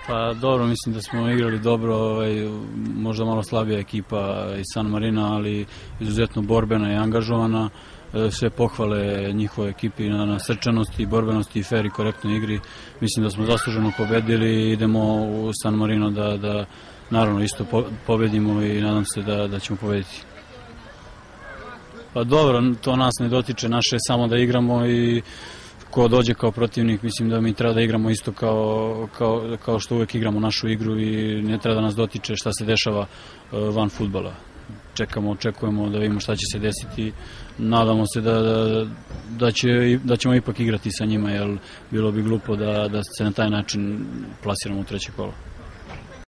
Pa dobro, mislim da smo igrali dobro, možda malo slabija ekipa iz San Marina, ali izuzetno borbena i angažovana. Sve pohvale njihove ekipi na srčanosti, borbenosti i fair i korektnoj igri. Mislim da smo zasluženo pobedili i idemo u San Marino da naravno isto pobedimo i nadam se da ćemo pobediti. Pa dobro, to nas ne dotiče, naše je samo da igramo i ko dođe kao protivnik, mislim da mi treba da igramo isto kao što uvek igramo našu igru i ne treba da nas dotiče šta se dešava van fudbala. Očekujemo da vidimo šta će se desiti. Nadamo se da ćemo ipak igrati sa njima, jer bilo bi glupo da se na taj način plasiramo u treće kolo.